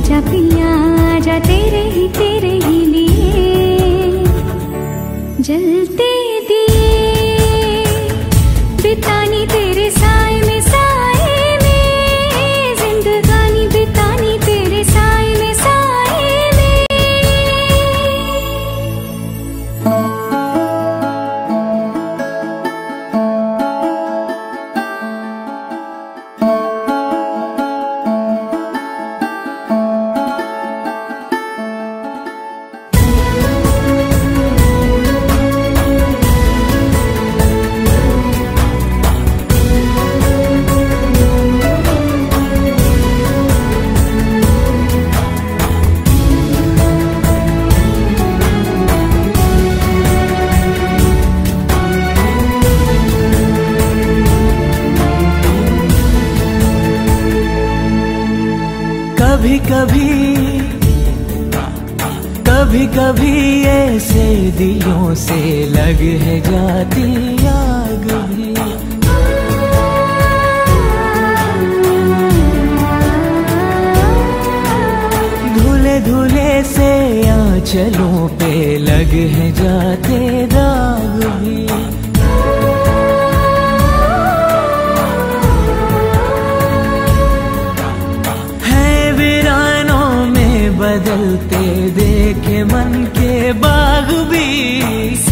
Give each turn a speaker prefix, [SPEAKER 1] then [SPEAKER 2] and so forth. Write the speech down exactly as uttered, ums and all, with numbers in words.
[SPEAKER 1] आजा पिया आजा तेरे ही तेरे ही लिए जलते दिए बितानी तेरे साए में साए में जिंदगानी बितानी तेरे साए में साए में।
[SPEAKER 2] कभी कभी कभी कभी ऐसे दिलों से लग है जाती आग भी। धुले धुले से आंचलों पे लग है जाते दाग भी। बदलते देखे मन के बाग भी